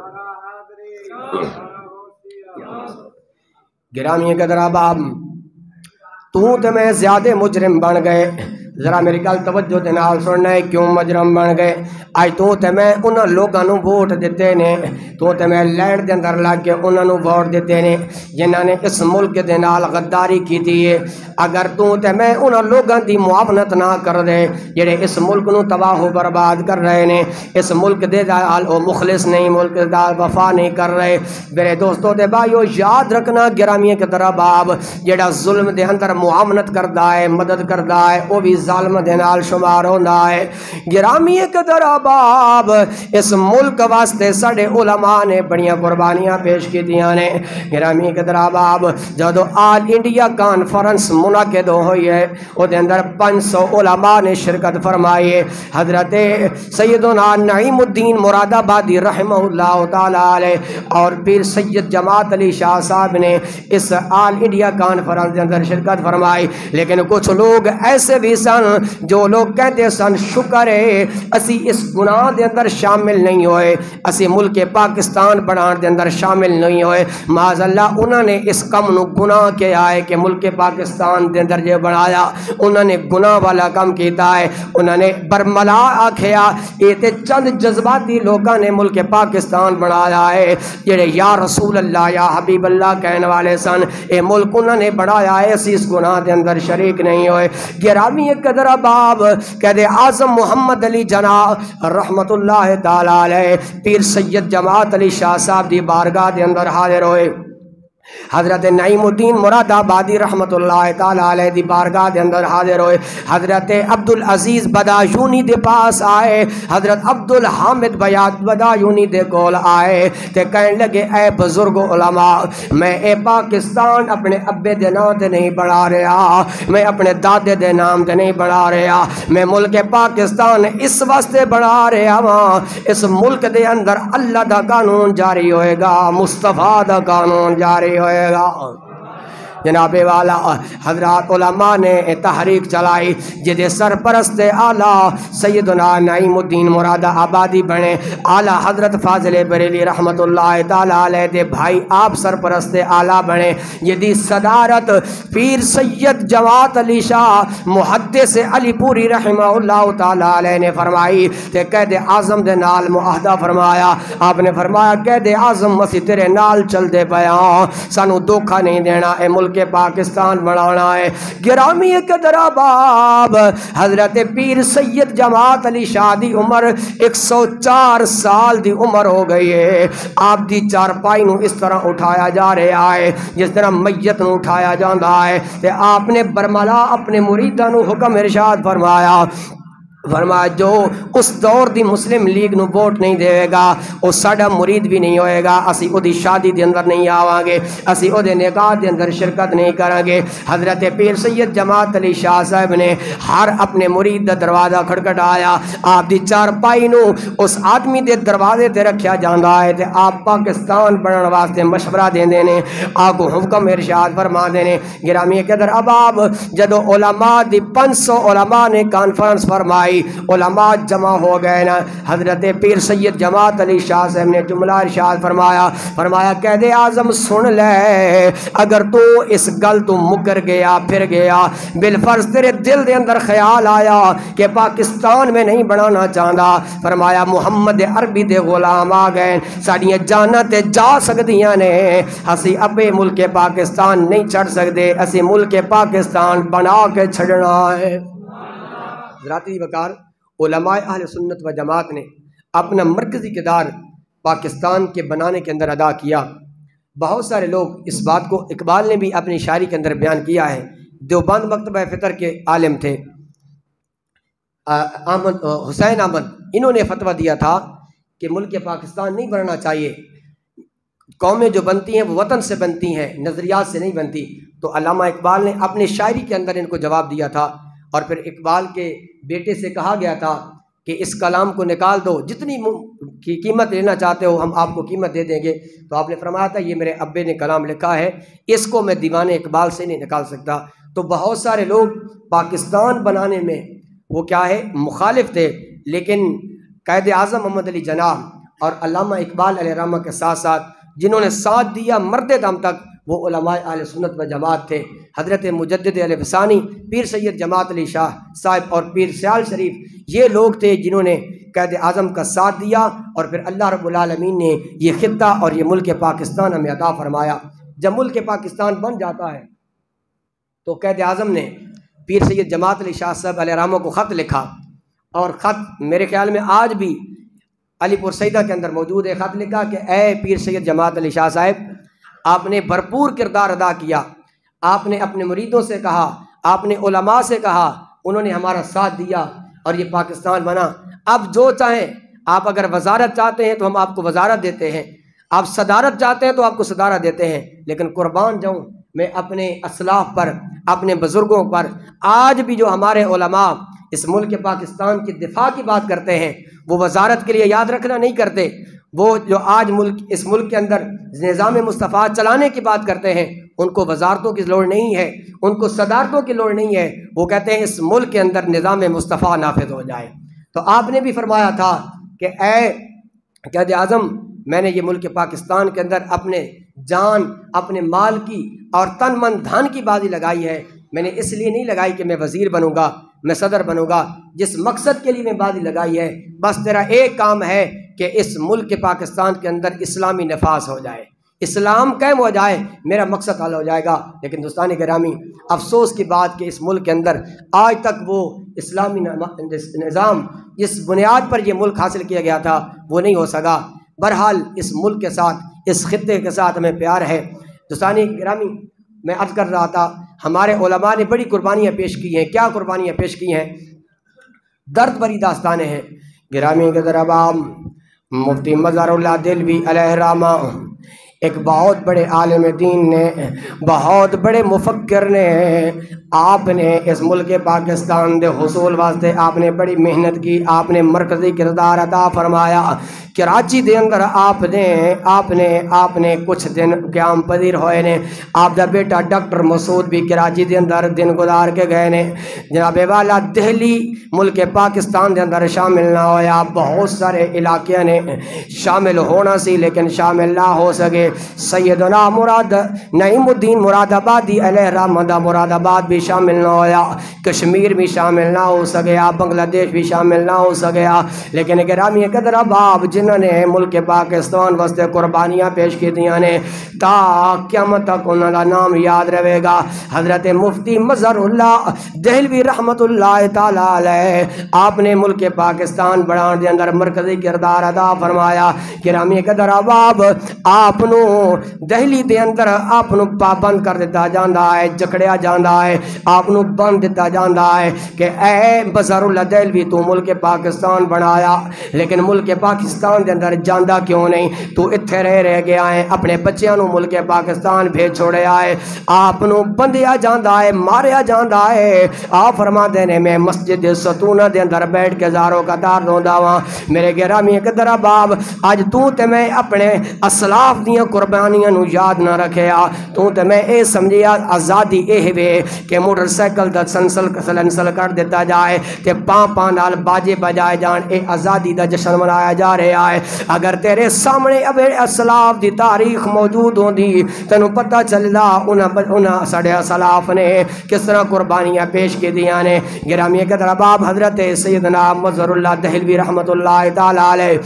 گرامی قدر احباب، تو تے میں زیادہ مجرم بن گئے، ذرا میری گل توجہ دے نال سننا ہے، کیوں مجرم بن گئے؟ اج تو تے میں انہاں لوگاں نو ووٹ دتے نے، تو تے میں لینڈ دے اندر لگ کے انہاں نو ووٹ دتے نے جنہاں نے اس ملک دے نال غداری کیتی ہے۔ اگر تو تے میں انہاں لوگاں دی معاونت نہ کر دے جڑے اس ملک نو تباہ و برباد کر رہے نے، اس ملک دے نال او مخلص نہیں، ملک دا وفا نہیں کر رہے، میرے دوستو تے بھائیو یاد رکھنا گرامی قدر احباب، جڑا ظلم دے اندر معاونت کردا ہے، مدد کردا ہے، او بھی ظالم دے نال شمار ہوندا ہے۔ گرامی قدر احباب، اس ملک واسطے ساڈے علماء نے بڑیاں قربانیاں پیش کیتیاں نے۔ گرامی قدر احباب، جدو آل انڈیا کانفرنس منعقد ہوئی ہے، او دے اندر پانچ سو علماء نے شرکت فرمائی ہے۔ حضرت سیدنا نعیم الدین مراد آبادی رحمہ اللہ تعالی علیہ اور پیر سید جماعت علی شاہ صاحب نے اس آل انڈیا کانفرنس دے اندر شرکت فرمائی، لیکن کچھ لوگ ایسے بھی سن جو لوگ کہتے سن شکر ہے اسی اس گناہ دے اندر شامل نہیں ہوئے، اسی ملک پاکستان بنان دے اندر شامل نہیں ہوئے، معاذ اللہ انہوں نے اس کم نو گناہ کیا ہے کہ ملک پاکستان دے اندر جو بنایا انہوں نے گناہ والا کم کیتا ہے۔ انہوں نے برملا آکھیا یہ تے چند جذباتی لوگاں نے ملک پاکستان بنایا ہے، جڑے یا رسول اللہ یا حبیب اللہ کہنے والے سن، اے ملک انہوں نے بنایا ہے، اسی اس گناہ دے اندر شریک نہیں ہوئے۔ گرامی قدر احباب، قائد اعظم محمد علی جناح رحمت اللہ تعالی علیہ پیر سید جماعت علی شاہ صاحب دی بارگاہ دے اندر حاضر ہوئے۔ حضرت نعیم الدین مراد آبادی رحمت اللہ تعالی علیہ دی بارگاہ دے اندر حاضر ہوئے۔ حضرت عبدالعزیز بدایونی دے پاس آئے، حضرت عبدالحامد بدایونی دے کول آئے تے کہنے لگے اے بزرگ علماء، میں اے پاکستان اپنے ابے دے نام تے نہیں بنا رہا، میں اپنے دادے دے نام تے نہیں بنا رہا، میں ملک پاکستان اس واسطے بنا رہا ہاں، اس ملک دے اندر اللہ دا قانون جاری ہوئے گا، مصطفیٰ دا قانون جاری ہوئے گا۔ جناب والا حضرات علماء نے تحریک چلائی جدے سرپرست اعلیٰ سیدنا نعیم الدین مراد آبادی بنے، اعلیٰ حضرت فاضل بریلی رحمت اللہ تعالی علیہ دے بھائی آپ سرپرست اعلیٰ بنے، جدی صدارت پیر سید جماعت علی شاہ محدث علی پوری رحمہ اللہ تعالی علیہ نے فرمائی تے قائد اعظم دے نال معاہدہ فرمایا۔ آپ نے فرمایا قائد اعظم اسی تیرے نال چل دے پیاں، سانو دھوکا نہیں دینا، اے ملک کے پاکستان بنانا ہے۔ گرامی قدر احباب، حضرت پیر سید جماعت علی شاہ دی عمر ایک سو چار سال دی عمر ہو گئی ہے۔ آپ دی چارپائی نو اس طرح اٹھایا جا رہا ہے جس طرح میت نو اٹھایا جاندہ ہے، تے آپ نے برملا اپنے مریداں نو حکم ارشاد فرمایا، فرمایا جو اس دور دی مسلم لیگ نو ووٹ نہیں دے گا وہ ساڈا مرید بھی نہیں ہوئے گا، اسی او دی شادی دے اندر نہیں آواں گے، اسی او دے نکاح دے اندر شرکت نہیں کریں گے۔ حضرت پیر سید جماعت علی شاہ صاحب نے ہر اپنے مرید دا دروازہ کھڑکھڑایا، آپ دی چارپائی نو اس آدمی دے دروازے تے رکھیا جاندا ہے تے آپ پاکستان بنن واسطے مشورہ دیندے نے، آپ کو حکم ارشاد فرما دینے۔ گرامی قدر احباب، جدو علماء دی پانچ سو علماء نے کانفرنس فرمائی آئی, علماء جمع ہو گئے نا. حضرت پیر سید جماعت علی شاہ صاحب نے جملہ ارشاد فرمایا فرمایا قائد اعظم سن لے, اگر تو اس گل تو مکر گیا پھر گیا, بالفرض تیرے دل دے اندر خیال آیا کہ پاکستان میں نہیں بنانا چاہتا, فرمایا محمد عربی دے غلام آ گئے, ساڑیاں جانا تے جا سکدیاں نے, اسی ابے ملک پاکستان نہیں چھڑ سکتے, اسی ملک پاکستان بنا کے چھڑنا ہے. ذراتی وقار علماء اہل سنت و جماعت نے اپنا مرکزی کردار پاکستان کے بنانے کے اندر ادا کیا. بہت سارے لوگ اس بات کو, اقبال نے بھی اپنی شاعری کے اندر بیان کیا ہے, دیوبند مکتبہ فطر کے عالم تھے احمد حسین احمد, انہوں نے فتویٰ دیا تھا کہ ملک پاکستان نہیں بننا چاہیے, قومیں جو بنتی ہیں وہ وطن سے بنتی ہیں, نظریات سے نہیں بنتی. تو علامہ اقبال نے اپنے شاعری کے اندر ان کو جواب دیا تھا, اور پھر اقبال کے بیٹے سے کہا گیا تھا کہ اس کلام کو نکال دو, جتنی کی قیمت لینا چاہتے ہو ہم آپ کو قیمت دے دیں گے. تو آپ نے فرمایا تھا یہ میرے ابے نے کلام لکھا ہے, اس کو میں دیوان اقبال سے نہیں نکال سکتا. تو بہت سارے لوگ پاکستان بنانے میں وہ کیا ہے مخالف تھے, لیکن قائد اعظم محمد علی جناح اور علامہ اقبال علیہ الرحمہ کے ساتھ ساتھ جنہوں نے ساتھ دیا مرد دم تک وہ علماء اہل سنت و جماعت تھے. حضرت مجدد علیہ ثانی, پیر سید جماعت علی شاہ صاحب اور پیر سیال شریف, یہ لوگ تھے جنہوں نے قائد اعظم کا ساتھ دیا, اور پھر اللہ رب العالمین نے یہ خطہ اور یہ ملک پاکستان ہمیں عطا فرمایا. جب ملک پاکستان بن جاتا ہے تو قائد اعظم نے پیر سید جماعت علی شاہ صاحب علیہ الرحمہ کو خط لکھا, اور خط میرے خیال میں آج بھی علی پور سیدہ کے اندر موجود ہے. خط لکھا کہ اے پیر سید جماعت علی شاہ صاحب, آپ نے بھرپور کردار ادا کیا, آپ نے اپنے مریدوں سے کہا, آپ نے علماء سے کہا, انہوں نے ہمارا ساتھ دیا اور یہ پاکستان بنا. اب جو چاہیں آپ, اگر وزارت چاہتے ہیں تو ہم آپ کو وزارت دیتے ہیں, آپ صدارت چاہتے ہیں تو آپ کو صدارت دیتے ہیں, لیکن قربان جاؤں میں اپنے اسلاف پر, اپنے بزرگوں پر. آج بھی جو ہمارے علماء اس ملک پاکستان کی دفاع کی بات کرتے ہیں وہ وزارت کے لیے یاد رکھنا نہیں کرتے. وہ جو آج ملک اس ملک کے اندر نظام مصطفیٰ چلانے کی بات کرتے ہیں ان کو وزارتوں کی لوڑ نہیں ہے, ان کو صدارتوں کی لوڑ نہیں ہے, وہ کہتے ہیں اس ملک کے اندر نظام مصطفیٰ نافذ ہو جائے. تو آپ نے بھی فرمایا تھا کہ اے قائد اعظم, میں نے یہ ملک پاکستان کے اندر اپنے جان, اپنے مال کی اور تن من دھن کی بازی لگائی ہے. میں نے اس لیے نہیں لگائی کہ میں وزیر بنوں گا, میں صدر بنوں گا, جس مقصد کے لیے میں بازی لگائی ہے بس تیرا ایک کام ہے کہ اس ملک پاکستان کے اندر اسلامی نفاذ ہو جائے, اسلام قائم ہو جائے, میرا مقصد حل ہو جائے گا. لیکن دوستان گرامی, افسوس کی بات کہ اس ملک کے اندر آج تک وہ اسلامی نظام جس بنیاد پر یہ ملک حاصل کیا گیا تھا وہ نہیں ہو سکا. بہرحال اس ملک کے ساتھ, اس خطے کے ساتھ ہمیں پیار ہے. دوستان گرامی, میں عرض کر رہا تھا ہمارے علماء نے بڑی قربانیاں پیش کی ہیں. کیا قربانیاں پیش کی ہیں؟ درد بری داستانیں ہیں. گرامی کے دربار مفتی مظہر اللہ دہلوی علیہ الرحمہ ایک بہت بڑے عالم دین نے, بہت بڑے مفکر نے, آپ نے اس ملک پاکستان دے حصول واسطے آپ نے بڑی محنت کی, آپ نے مرکزی کردار ادا فرمایا. کراچی دے اندر آپ نے آپ نے آپ نے کچھ دن قیام پذیر ہوئے نے. آپ دا بیٹا ڈاکٹر مسعود بھی کراچی دے اندر دن گزار کے گئے نے. جناب والا دہلی ملک پاکستان دے اندر شامل نہ ہویا, بہت سارے علاقے نے شامل ہونا سی لیکن شامل نہ ہو سکے. سیدنا مراد نعیم الدین مراد آبادی علیہ رحمہ دا مراد آباد بھی شامل نہ ہویا, کشمیر بھی شامل نہ ہو سکیا, بنگلہ دیش بھی شامل نہ ہو سکیا. لیکن گرامی قدر اباب جنہوں نے ملک پاکستان واسطے قربانیاں پیش کی دیاں نے, تا قیامت تک انہوں کا نام یاد رہے گا. حضرت مفتی مظہر اللہ دہلوی رحمت اللہ تعالی علیہ, آپ نے ملک پاکستان بڑھان دے اندر مرکزی کردار ادا فرمایا. گرامی قدر اباب, آپ نو دہلی دے اندر آپ نو پابند کر دیتا جاندا ہے, جکڑیا جاندا ہے, آپ نو بند دیتا جاندا ہے کہ اے مظہر اللہ دہلوی تو ملک پاکستان بنایا لیکن ملک پاکستان دے اندر جاندا کیوں نہیں, تو اتھے رہ رہ گیا ہے, اپنے بچیاں نو ملک پاکستان بھیج چھوڑیا ہے, آپ نو بندیا جاندا ہے, ماریا جاندا ہے. آپ فرما دینے میں مسجد ستونہ دے اندر بیٹھ کے زاروں کا دار روندا وا. میرے گرامی قدر اباب, اج تو تے میں اپنے اسلاف دیاں قربانیاں نو یاد نہ رکھیا تو تے میں اے سمجھیا آزادی اے وے کہ موٹر سائیکل دا سنسل سلنسل کر دیتا جائے تے پاں پاں نال باجے بجائے جان، اے آزادی دا جشن منایا جا رہا ہے۔ اگر تیرے سامنے اب اسلاف دی تاریخ موجود ہوندی تینوں پتہ چلدا انہاں ساڈے اسلاف نے کس طرح قربانیاں پیش کی دیاں نے۔ گرامی قدر باب حضرت سیدنا مظہر اللہ دہلوی رحمت اللہ تعالی علیہ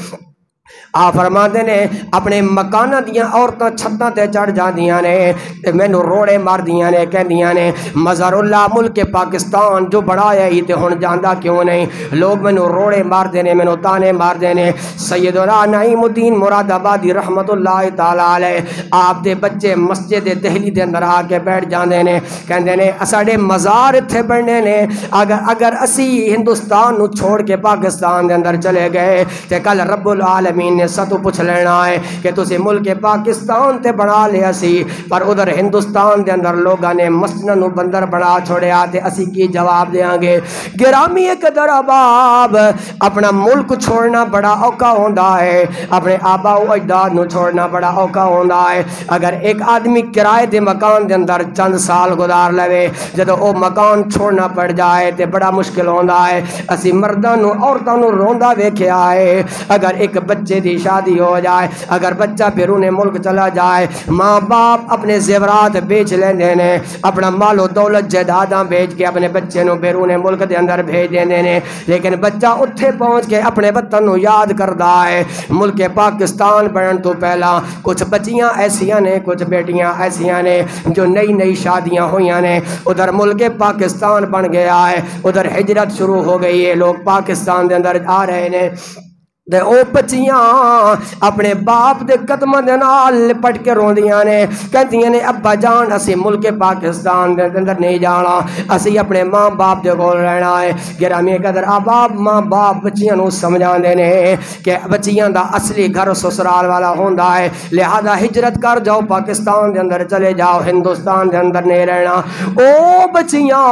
آ فرماندے نے اپنے مکانہ دیاں عورتاں چھتاں تے چڑھ جاندیاں نے تے مینوں روڑے مار دیاں نے کہندیاں نے مظہر اللہ ملک پاکستان جو بڑھایا ہی تے ہن جاندا کیوں نہیں، لوگ مینوں روڑے مار دے نے، مینوں تانے مار دے نے۔ سیدنا نعیم الدین مراد آبادی رحمت اللہ تعالی علیہ آپ دے بچے مسجد دہلی دے اندر آ کے بیٹھ جاندے نے، کہندے نے ساڈے مزار ایتھے بننے نے، اگر اگر اسی ہندوستان نو چھوڑ کے پاکستان دے اندر چلے گئے تے کل رب العالمین نے ساتوں پوچھ لینا ہے کہ تسی ملک پاکستان تے بنا لیا سی پر ادھر ہندوستان دے اندر لوگاں نے مسجد نو بندر بنا چھوڑیا تے اسی کی جواب دیاں گے۔ گرامی قدر احباب اپنا ملک چھوڑنا بڑا اوکھا ہوندا ہے، اپنے آبا و اجداد نو چھوڑنا بڑا اوکھا ہوندا ہے۔ اگر ایک آدمی کرائے دے مکان دے اندر چند سال گزار لوے جدوں او مکان چھوڑنا پڑ جائے تے بڑا مشکل ہوندا ہے۔ اسی مرداں نو عورتاں نو روندا ویکھیا ہے، اگر ایک بچے دی شادی ہو جائے، اگر بچہ بیرون ملک چلا جائے، ماں باپ اپنے زیورات بیچ لیندے نے، اپنا مال و دولت جائیداداں بیچ کے اپنے بچے نو بیرون ملک دے اندر بھیج دیندے نے، لیکن بچہ اتھے پہنچ کے اپنے وطن نو یاد کردا ہے۔ ملک پاکستان بنن تو پہلا کچھ بچیاں ایسیاں نے، کچھ بیٹیاں ایسیاں نے جو نئی نئی شادیاں ہویاں نے، ادھر ملک پاکستان بن گیا ہے، ادھر ہجرت شروع ہو گئی ہے، لوگ پاکستان دے اندر آ رہے نے تے او بچیاں اپنے باپ دے قدماں دے نال لپٹ کے روندیاں نے، کہندیاں نے ابا جان اسی ملک پاکستان دے اندر نہیں جانا، اسی اپنے ماں باپ دے کول رہنا ہے۔ گرامی قدر احباب ماں باپ بچیاں نو سمجھاندے نے کہ بچیاں دا اصلی گھر سسرال والا ہوندا ہے، لہذا ہجرت کر جاؤ، پاکستان دے اندر چلے جاؤ، ہندوستان دے اندر نہیں رہنا۔ او بچیاں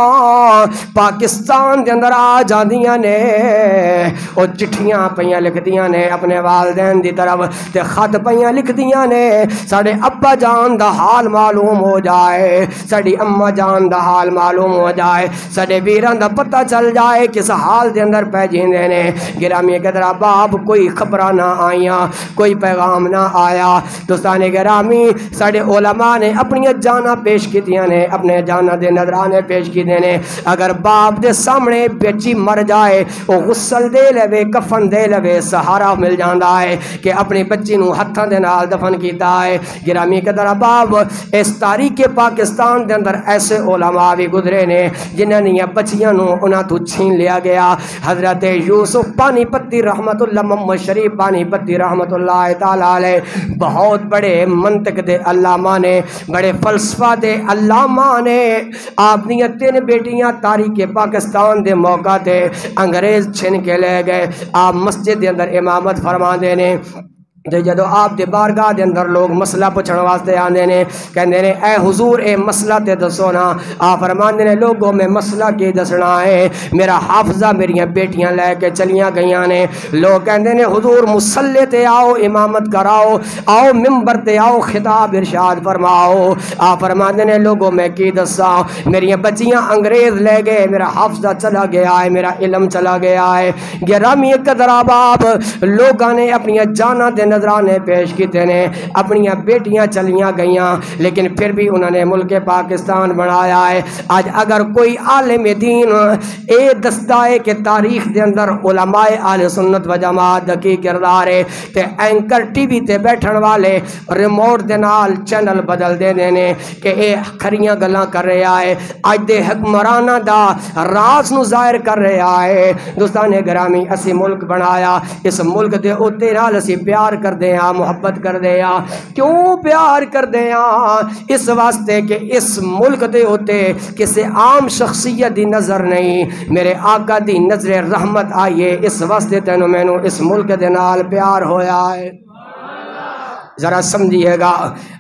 پاکستان دے اندر آ جاندیاں نے، او چٹھیاں پیاں لکھ دیاں نے اپنے والدین دی طرف تے خط پیاں لکھ دیاں نے، ساڑے ابا جان دا حال معلوم ہو جائے، ساڑی اماں جان دا حال معلوم ہو جائے، ساڑے ویران دا پتہ چل جائے کس حال دے اندر پہ جیندے نے۔ گرامی قدر احباب کوئی خبراں نہ آئیاں، کوئی پیغام نہ آیا۔ دوستان گرامی ساڑے علماء نے اپنی جاناں پیش کیتیاں نے، اپنے جاناں دے نظرانے پیش کیتے نے، اگر باپ دے سامنے بیچی مر جائے وہ غسل دے لوے، کفن دے لوے، سہارا مل جاندا ہے کہ اپنی بچی نو ہتھاں دے نال دفن کیتا ہے۔ گرامی قدر احباب اس تاریخ پاکستان دے اندر ایسے علماء بھی گزرے نے جنہاں نے بچیاں نو انہاں تو چھین لیا گیا۔ حضرت یوسف پانی پتی رحمت اللہ، محمد شریف پانی پتی رحمت اللہ تعالی علیہ بہت بڑے منطق دے علامہ نے، بڑے فلسفہ دے علامہ نے، آپ نے تین بیٹیاں تاریخ پاکستان دے موقع تے انگریز چھن کے لے گئے، آپ مسجد دے اندر امامت فرما دینے تے جدو آپ دے بارگاہ دے اندر لوگ مسئلہ پوچھن واسطے آندے نے، کہندے نے اے حضور اے مسئلہ تے دسو نا، آپ فرماندے نے لوگوں میں مسئلہ کی دسنا ہے، میرا حافظہ میری بیٹیاں لے کے چلیاں گئیاں نے۔ لوگ کہندے نے حضور مصلی تے آؤ، امامت کراؤ، آؤ ممبر تے آؤ، خطاب ارشاد فرماؤ۔ آپ فرماندے نے لوگوں میں کی دسا، میری بچیاں انگریز لے گئے، میرا حافظہ چلا گیا ہے، میرا علم چلا گیا ہے۔ گرامی قدر احباب لوگاں نے اپنی جاناں دے نظرانے پیش کیتے نے، اپنی بیٹیاں چلیاں گئیاں، لیکن پھر بھی انہوں نے ملک پاکستان بنایا ہے۔ آج اگر کوئی عالم دین اے دستا ہے کہ تاریخ دے اندر علماء اہل سنت و جماعت کی کردار ہے تے اینکر ٹی وی تے بیٹھن والے ریموٹ دے نال چینل بدل دے دینے کہ اے کھریاں گلاں کر رہا ہے، اج دے حکمرانہ دا راز نو ظاہر کر رہا ہے۔ دوستان گرامی اسی ملک بنایا، اس ملک دے اوتے نال اسی پیار کر دے ہاں، محبت کر دے ہاں۔ کیوں پیار کر دے ہاں؟ اس واسطے کہ اس ملک دے ہوتے کسی عام شخصیت دی نظر نہیں، میرے آقا دی نظر رحمت آئیے، اس واسطے تینوں میں نو اس ملک دے نال پیار ہویا ہے۔ ذرا سمجھیے گا،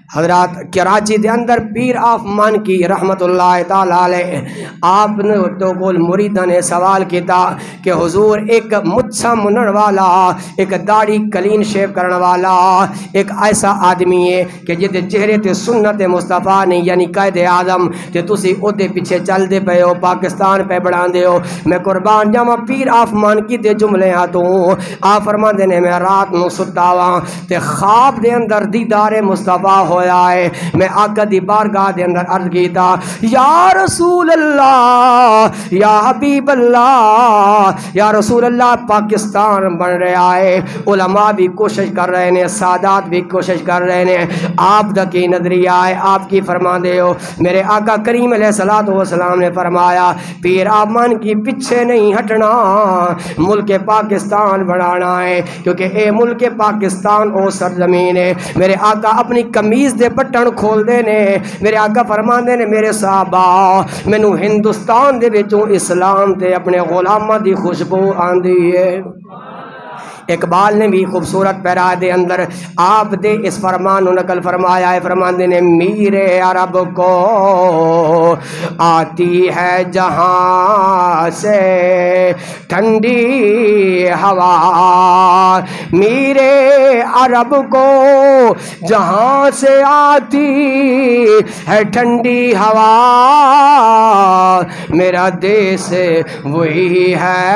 حضرات کراچی دے اندر پیر آف مانکی رحمت اللہ تعالی علیہ آپ نے تو کول مریداں نے سوال کیتا کہ حضور ایک مچھا منن والا، ایک داڑھی کلین شیو کرن والا ایک ایسا آدمی ہے کہ جدے چہرے تے سنت مصطفیٰ نے یعنی قائد اعظم تے تسی او دے پیچھے چل دے پے ہو، پاکستان پہ بڑھان دے ہو، میں قربان جاواں پیر آف مانکی دے جملے ہاں تو آپ فرماندے نے میں رات نو ستا واں تے خواب دے اندر دیدار مصطفیٰ ہویا ہے، میں آقا دی بارگاہ دے اندر عرض کیتا یا رسول اللہ یا حبیب اللہ، یا رسول اللہ پاکستان بن رہا ہے، علماء بھی کوشش کر رہے ہیں، سادات بھی کوشش کر رہے ہیں، آپ دا کی نظریہ ہے، آپ کی فرما دے ہو؟ میرے آقا کریم علیہ الصلوۃ والسلام نے فرمایا پیر آمان کی پیچھے نہیں ہٹنا، ملک پاکستان بڑھانا ہے، کیونکہ اے ملک پاکستان او سرزمین ہے۔ میرے آقا اپنی کمیز دے بٹن کھول دے نے، میرے آقا فرما دے نے میرے صحابہ مینوں ہندوستان دے وچوں اسلام تے اپنے غلاماں دی خوشبو آندی ہے۔ اقبال نے بھی خوبصورت پیرا دے اندر آپ دے اس فرمان و نقل فرمایا ہے، فرماندے نے میرے عرب کو آتی ہے جہاں سے ٹھنڈی ہوا، میرے عرب کو جہاں سے آتی ہے ٹھنڈی ہوا، میرا دیس وہی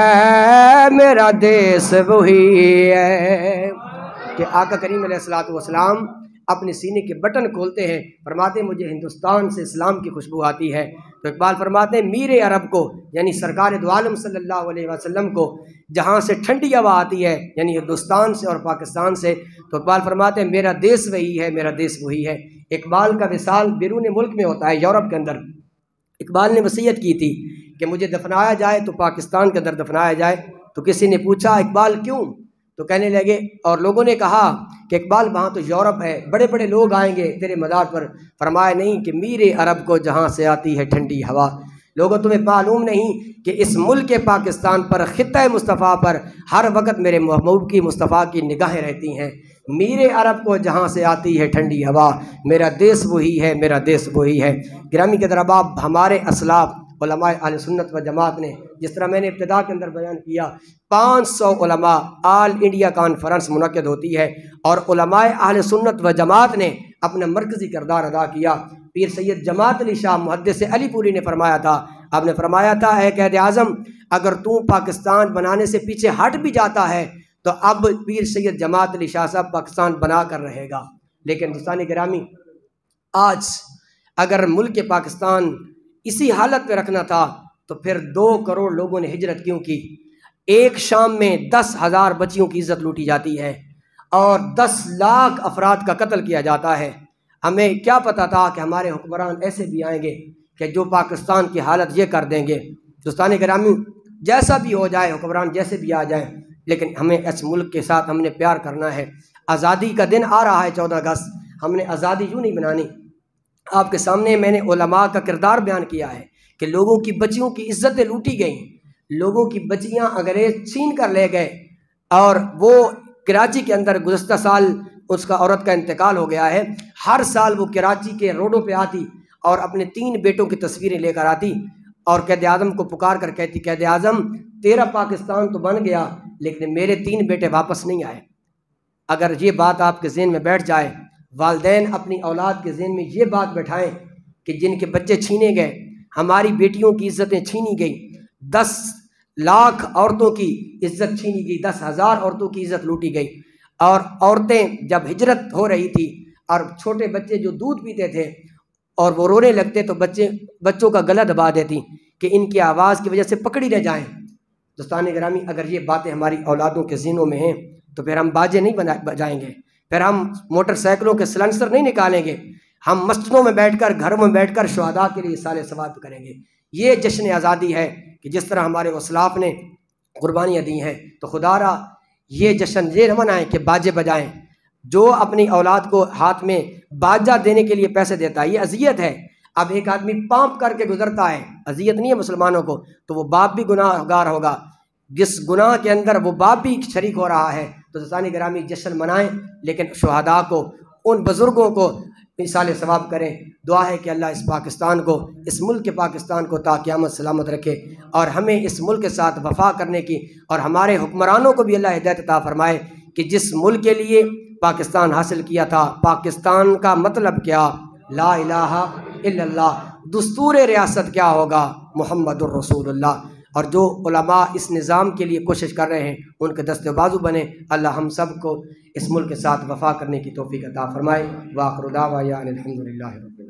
ہے، میرا دیس وہی ہے۔ کہ آقا کریم علیہ الصلوۃ والسلام اپنے سینے کے بٹن کھولتے ہیں، فرماتے ہیں مجھے ہندوستان سے اسلام کی خوشبو آتی ہے، تو اقبال فرماتے ہیں میرے عرب کو یعنی سرکار دو عالم صلی اللہ علیہ وسلم کو جہاں سے ٹھنڈی ہوا آتی ہے یعنی ہندوستان سے اور پاکستان سے، تو اقبال فرماتے ہیں میرا دیس وہی ہے، میرا دیس وہی ہے۔ اقبال کا وصال بیرون ملک میں ہوتا ہے، یورپ کے اندر۔ اقبال نے وصیت کی تھی کہ مجھے دفنایا جائے تو پاکستان کے اندر دفنایا جائے، تو کسی نے پوچھا اقبال کیوں؟ تو کہنے لگے، اور لوگوں نے کہا کہ اقبال وہاں تو یورپ ہے، بڑے بڑے لوگ آئیں گے تیرے مزار پر، فرمایا نہیں کہ میرے عرب کو جہاں سے آتی ہے ٹھنڈی ہوا۔ لوگوں تمہیں معلوم نہیں کہ اس ملک پاکستان پر خطہ مصطفیٰ پر ہر وقت میرے محبوب کی مصطفیٰ کی نگاہیں رہتی ہیں۔ میرے عرب کو جہاں سے آتی ہے ٹھنڈی ہوا، میرا دیس وہی ہے، میرا دیس وہی ہے۔ گرامی کے درباب ہمارے اسلاف علماء اہل سنت و جماعت نے جس طرح میں نے ابتدا کے اندر بیان کیا، پانچ سو علماء آل انڈیا کانفرنس منعقد ہوتی ہے اور علماء اہل سنت و جماعت نے اپنا مرکزی کردار ادا کیا۔ پیر سید جماعت علی شاہ محدث علی پوری نے فرمایا تھا، آپ نے فرمایا تھا اے قائد اعظم اگر تو پاکستان بنانے سے پیچھے ہٹ بھی جاتا ہے تو اب پیر سید جماعت علی شاہ صاحب پاکستان بنا کر رہے گا۔ لیکن دوستان گرامی، آج اگر ملک پاکستان اسی حالت میں رکھنا تھا تو پھر دو کروڑ لوگوں نے ہجرت کیوں کی؟ ایک شام میں دس ہزار بچیوں کی عزت لوٹی جاتی ہے اور دس لاکھ افراد کا قتل کیا جاتا ہے۔ ہمیں کیا پتا تھا کہ ہمارے حکمران ایسے بھی آئیں گے کہ جو پاکستان کی حالت یہ کر دیں گے؟ دوستان گرامی، جیسا بھی ہو جائے، حکمران جیسے بھی آ جائیں، لیکن ہمیں اس ملک کے ساتھ ہم نے پیار کرنا ہے۔ آزادی کا دن آ رہا ہے چودہ اگست، ہم نے آزادی یوں نہیں بنانی۔ آپ کے سامنے میں نے علماء کا کردار بیان کیا ہے کہ لوگوں کی بچیوں کی عزتیں لوٹی گئیں، لوگوں کی بچیاں انگریز چھین کر لے گئے، اور وہ کراچی کے اندر گزشتہ سال اس کا عورت کا انتقال ہو گیا ہے۔ ہر سال وہ کراچی کے روڈوں پہ آتی اور اپنے تین بیٹوں کی تصویریں لے کر آتی اور قائد اعظم کو پکار کر کہتی قائد اعظم تیرا پاکستان تو بن گیا لیکن میرے تین بیٹے واپس نہیں آئے۔ اگر یہ بات آپ کے ذہن میں بیٹھ جائے، والدین اپنی اولاد کے ذہن میں یہ بات بٹھائیں کہ جن کے بچے چھینے گئے، ہماری بیٹیوں کی عزتیں چھینی گئی، دس لاکھ عورتوں کی عزت چھینی گئی، دس ہزار عورتوں کی عزت لوٹی گئی، اور عورتیں جب ہجرت ہو رہی تھی اور چھوٹے بچے جو دودھ پیتے تھے اور وہ رونے لگتے تو بچے بچوں کا گلا دبا دیتی کہ ان کی آواز کی وجہ سے پکڑی نہ جائیں۔ دوستان گرامی، اگر یہ باتیں ہماری اولادوں کے ذہنوں میں ہیں تو پھر ہم باجے نہیں بنا بجائیں گے، پھر ہم موٹر سائیکلوں کے سلنسر نہیں نکالیں گے، ہم مسجدوں میں بیٹھ کر، گھروں میں بیٹھ کر شہداء کے لیے سال ثواب کریں گے۔ یہ جشن آزادی ہے کہ جس طرح ہمارے اسلاف نے قربانیاں دی ہیں، تو خدا را یہ جشن یہ نہ منائیں کہ باجے بجائیں۔ جو اپنی اولاد کو ہاتھ میں باجا دینے کے لیے پیسے دیتا ہے، یہ اذیت ہے۔ اب ایک آدمی پامپ کر کے گزرتا ہے، اذیت نہیں ہے مسلمانوں کو، تو وہ باپ بھی گناہ گار ہوگا، جس گناہ کے اندر وہ باپ بھی شریک ہو رہا ہے۔ تو دوستان گرامی، جشن منائیں لیکن شہداء کو، ان بزرگوں کو ایصال ثواب کریں۔ دعا ہے کہ اللہ اس پاکستان کو، اس ملک پاکستان کو تا قیامت سلامت رکھے، اور ہمیں اس ملک کے ساتھ وفا کرنے کی، اور ہمارے حکمرانوں کو بھی اللہ ہدایت عطا فرمائے کہ جس ملک کے لیے پاکستان حاصل کیا تھا، پاکستان کا مطلب کیا، لا الہ الا اللہ، دستور ریاست کیا ہوگا، محمد الرسول اللہ، اور جو علماء اس نظام کے لیے کوشش کر رہے ہیں ان کے دست و بازو بنے۔ اللہ ہم سب کو اس ملک کے ساتھ وفا کرنے کی توفیق عطا فرمائے۔ وآخر دعوانا ان الحمد للہ رب العالمین۔